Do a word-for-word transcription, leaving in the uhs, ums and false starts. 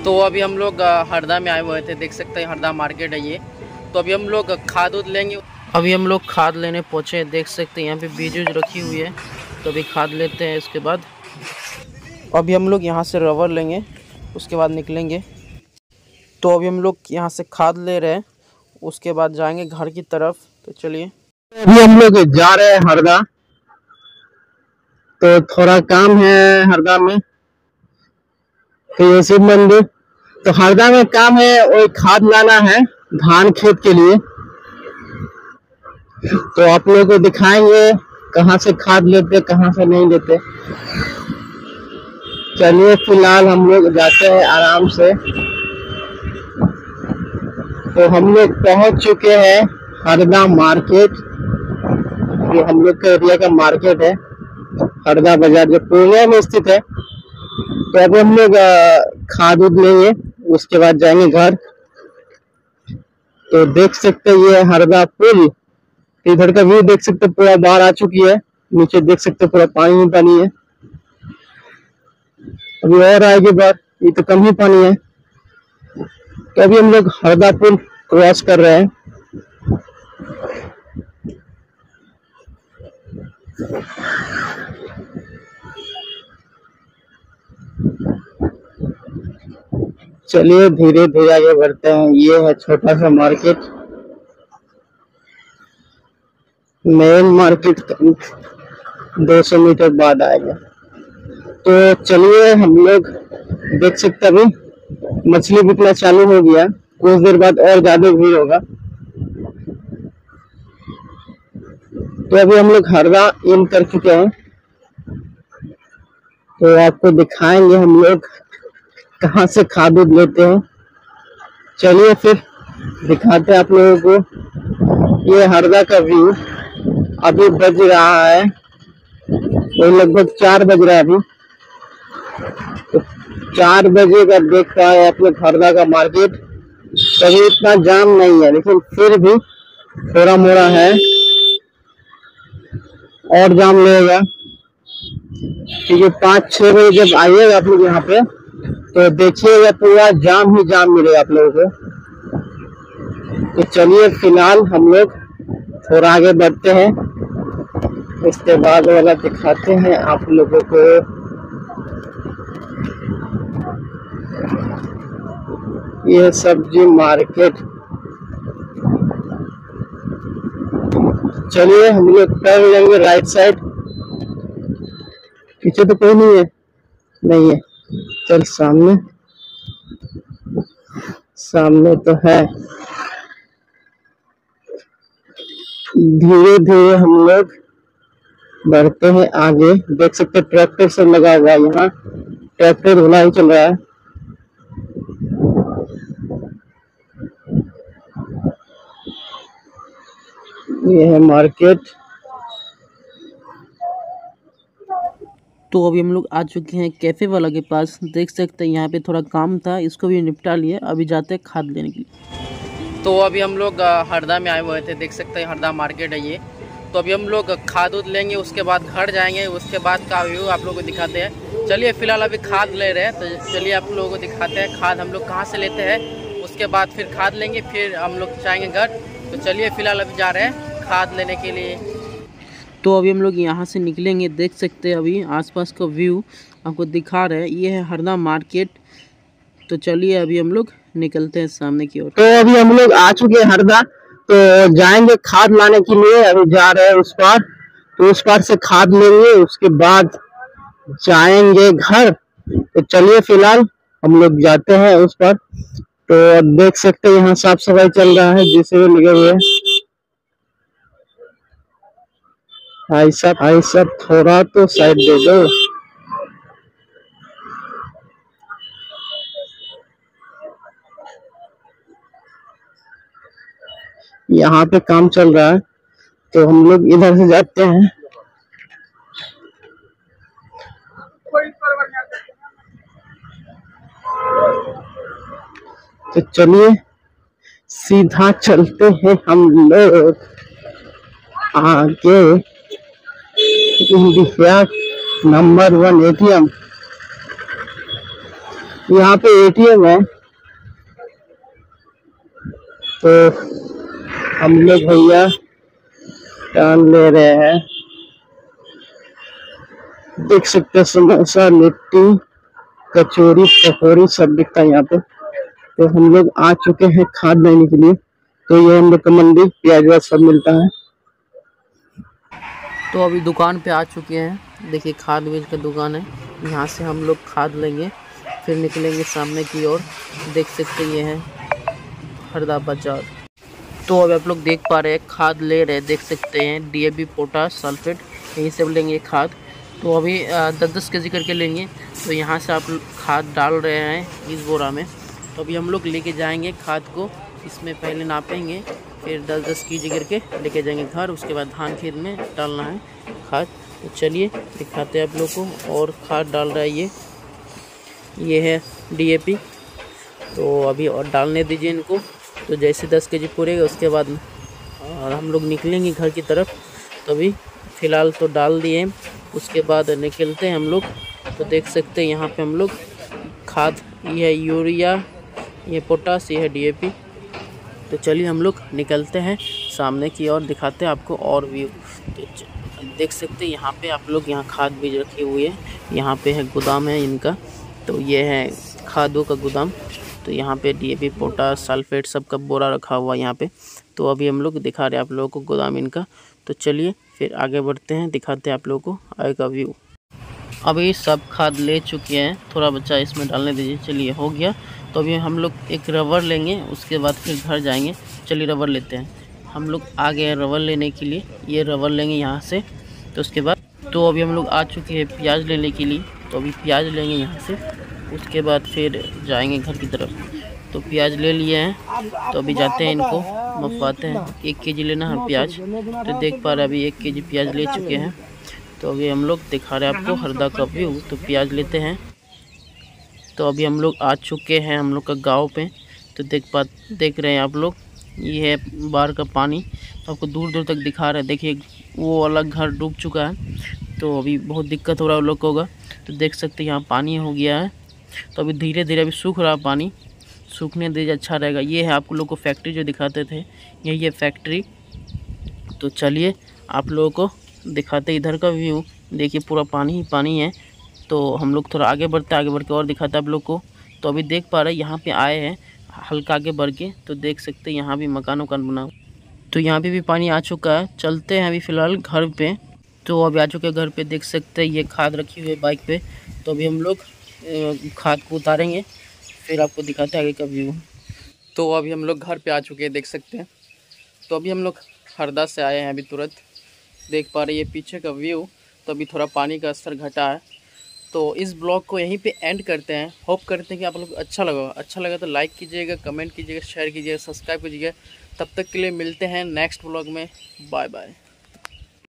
तो अभी हम लोग हरदा में आए हुए थे, देख सकते हैं हरदा मार्केट है ये। तो अभी हम लोग खाद उद लेंगे। अभी हम लोग खाद लेने पहुँचे हैं, देख सकते हैं यहाँ पे बीज उज रखी हुई है। तो अभी खाद लेते हैं, इसके बाद अभी हम लोग यहाँ से रबर लेंगे, उसके बाद निकलेंगे। तो अभी हम लोग यहाँ से खाद ले रहे हैं, उसके बाद जाएंगे घर की तरफ। तो चलिए अभी हम लोग जा रहे हैं हरदा। तो थोड़ा काम है हरदा में, तो शिव मंदिर। तो हरदा में काम है, वो खाद लाना है धान खेत के लिए। तो आप लोगों को दिखाएंगे कहाँ से खाद लेते कहाँ से नहीं लेते। चलिए फिलहाल हम लोग जाते हैं आराम से। तो हम लोग पहुंच चुके हैं हरदा मार्केट। ये हम लोग के एरिया का मार्केट है, हरदा बाजार जो पूर्णिया में स्थित है। तो अभी हम लोग खाद उद लेंगे, उसके बाद जाएंगे घर। तो देख सकते हैं ये हरदा पुल, इधर का व्यू देख सकते, पूरा बाढ़ आ चुकी है। नीचे देख सकते पूरा पानी ही पानी है, अभी और आएगी बाढ़, ये तो कम ही पानी है। तो अभी हम लोग हरदा पुल क्रॉस कर रहे हैं। चलिए धीरे धीरे आगे बढ़ते हैं। ये है छोटा सा मार्केट, मेन मार्केट दो सौ मीटर बाद आएगा। तो चलिए हम लोग देख सकते अभी मछली बिकना चालू हो गया, कुछ देर बाद और ज्यादा भीड़ होगा। तो अभी हम लोग हरदा इन कर चुके हैं, तो आपको दिखाएंगे हम लोग कहाँ से खाद उद लेते हैं। चलिए फिर दिखाते हैं आप लोगों को। ये हरदा का व्यू अभी बज रहा है, तो लगभग चार बज रहा है अभी। तो चार बजे का देख पाए आप लोग हरदा का मार्केट। कभी इतना जाम नहीं है, लेकिन फिर भी थोड़ा मोड़ा है, और जाम लगेगा। क्योंकि पाँच छह बजे जब आइएगा आप लोग यहाँ पे, तो देखिएगा पूरा जाम ही जाम मिलेगा आप लोगों को। तो चलिए फिलहाल हम लोग थोड़ा आगे बढ़ते हैं, उसके बाद वाला दिखाते हैं आप लोगों को। ये सब्जी मार्केट। चलिए हम लोग टर्न लेंगे राइट साइड। पीछे तो कोई नहीं है, नहीं है। चल सामने, सामने तो है। धीरे धीरे हम लोग बढ़ते हैं आगे। देख सकते ट्रैक्टर से लगा हुआ है, यहाँ ट्रैक्टर धुलाई ही चल रहा है। ये है मार्केट। तो अभी हम लोग आ चुके हैं कैफ़े वाला के पास, देख सकते हैं यहाँ पे थोड़ा काम था, इसको भी निपटा लिए। अभी जाते हैं खाद लेने के लिए। तो अभी हम लोग हरदा में आए हुए थे, देख सकते हैं हरदा मार्केट है ये। तो अभी हम लोग खाद उद लेंगे, उसके बाद घर जाएंगे, उसके बाद का व्यू आप लोगों को दिखाते हैं। चलिए फिलहाल अभी खाद ले रहे हैं, तो चलिए आप लोगों को दिखाते हैं खाद हम लोग कहाँ से लेते हैं। उसके बाद फिर खाद लेंगे, फिर हम लोग जाएंगे घर। तो चलिए फिलहाल अभी जा रहे हैं खाद लेने के लिए। तो अभी हम लोग यहाँ से निकलेंगे, देख सकते हैं अभी आसपास का व्यू आपको दिखा रहे हैं। ये है हरदा मार्केट। तो चलिए अभी हम लोग निकलते हैं सामने की ओर। तो अभी हम लोग आ चुके हैं हरदा, तो जाएंगे खाद लाने के लिए। अभी जा रहे हैं उस पार, तो उस पार से खाद लेंगे, उसके बाद जाएंगे घर। तो चलिए फिलहाल हम लोग जाते हैं उस पर। तो देख सकते हैं यहाँ साफ सफाई चल रहा है, जिसे लगे हुए भाई साहब। भाई साहब थोड़ा तो साइड दे दो। यहाँ पे काम चल रहा है, तो हम लोग इधर से जाते हैं। तो चलिए सीधा चलते हैं हम लोग आगे। India number one ATM. यहाँ पे एटीएम है, तो हम लोग भैया टर्न ले रहे हैं। देख सकते हैं समोसा, लिट्टी, कचौरी, पकौड़ी सब बिकता है यहाँ पे। तो हम लोग आ चुके हैं खाद लेने के लिए। तो ये हम लोग का मंडी, प्याज सब मिलता है। तो अभी दुकान पे आ चुके हैं। देखिए खाद बीज का दुकान है, यहाँ से हम लोग खाद लेंगे, फिर निकलेंगे सामने की ओर। देख सकते ये है हरदा बाजार। तो अभी आप लोग देख पा रहे हैं खाद ले रहे हैं, देख सकते हैं डीएपी, पोटास, सल्फेट, यही सब लेंगे खाद। तो अभी दस दस के जी करके लेंगे। तो यहाँ से आप खाद डाल रहे हैं इस बोरा में। तो अभी हम लोग लेके जाएंगे खाद को, इसमें पहले नापेंगे, फिर दस दस के जी करके लेके जाएंगे घर। उसके बाद धान खेत में डालना है खाद। तो चलिए दिखाते हैं आप लोग को। और खाद डाल रहा है ये ये है डीएपी। तो अभी और डालने दीजिए इनको। तो जैसे दस के जी पूरेगा उसके बाद और हम लोग निकलेंगे घर की तरफ। तो अभी फ़िलहाल तो डाल दिए, उसके बाद निकलते हैं हम लोग। तो देख सकते हैं यहाँ पे हम लोग खाद, ये है यूरिया, ये पोटास, ये है डीएपी। तो चलिए हम लोग निकलते हैं सामने की ओर, दिखाते हैं आपको और व्यू। तो देख सकते हैं यहाँ पे आप लोग, यहाँ खाद बीज रखी हुई है। यहाँ पे है गोदाम है इनका। तो ये है खादों का गोदाम। तो यहाँ पे डीएपी, पोटास, सल्फेट सब का बोरा रखा हुआ है यहाँ पे। तो अभी हम लोग दिखा रहे हैं आप लोगों को गोदाम इनका। तो चलिए फिर आगे बढ़ते हैं, दिखाते हैं आप लोगों को आगे का व्यू। अभी सब खाद ले चुके हैं, थोड़ा बच्चा इसमें डालने दीजिए। चलिए हो गया। तो अभी हम लोग एक रबर लेंगे, उसके बाद फिर घर जाएंगे। चलिए रबर लेते हैं। हम लोग आ गए हैं रबर लेने के लिए, ये रबर लेंगे यहाँ से। तो उसके बाद तो अभी हम लोग आ चुके हैं प्याज लेने के लिए। तो अभी प्याज लेंगे यहाँ से, उसके बाद फिर जाएंगे घर की तरफ। तो प्याज ले लिए हैं, तो अभी जाते हैं इनको मपवाते हैं। एक के जी लेना है प्याज। तो देख पा रहे अभी एक के जी प्याज ले चुके हैं। तो अभी हम लोग दिखा रहे हैं आपको हरदा का व्यू। तो प्याज लेते हैं। तो अभी हम लोग आ चुके हैं हम लोग का गांव पे। तो देख पा देख रहे हैं आप लोग, ये है बाढ़ का पानी। तो आपको दूर दूर तक दिखा रहे हैं। देखिए वो अलग घर डूब चुका है। तो अभी बहुत दिक्कत हो रहा है लोग को होगा। तो देख सकते हैं यहाँ पानी हो गया है। तो अभी धीरे धीरे अभी सूख रहा है पानी, सूखने दीजिए अच्छा रहेगा। ये है आपको लोग को फैक्ट्री जो दिखाते थे, यही है फैक्ट्री। तो चलिए आप लोगों को दिखाते इधर का व्यू। देखिए पूरा पानी ही पानी है। तो हम लोग थोड़ा आगे बढ़ते आगे बढ़ के और दिखाते हैं आप लोग को। तो अभी देख पा रहे हैं यहाँ पे आए हैं हल्का आगे बढ़ के। तो देख सकते हैं यहाँ भी मकान वकान बना। तो यहाँ पे भी पानी आ चुका है। चलते हैं अभी फ़िलहाल घर पे। तो अभी आ चुके हैं घर पे। देख सकते हैं ये खाद रखी हुई है बाइक पे। तो अभी हम लोग खाद को उतारेंगे, फिर आपको दिखाते हैं आगे का व्यू। तो अभी हम लोग घर पे आ चुके हैं, देख सकते हैं। तो अभी हम लोग हरदा से आए हैं अभी तुरंत। देख पा रहे हैं ये पीछे का व्यू। तो अभी थोड़ा पानी का स्तर घटा है। तो इस ब्लॉग को यहीं पे एंड करते हैं। होप करते हैं कि आप लोग अच्छा लगा अच्छा लगा तो लाइक कीजिएगा, कमेंट कीजिएगा, शेयर कीजिएगा, सब्सक्राइब कीजिएगा। तब तक के लिए मिलते हैं नेक्स्ट ब्लॉग में। Bye bye.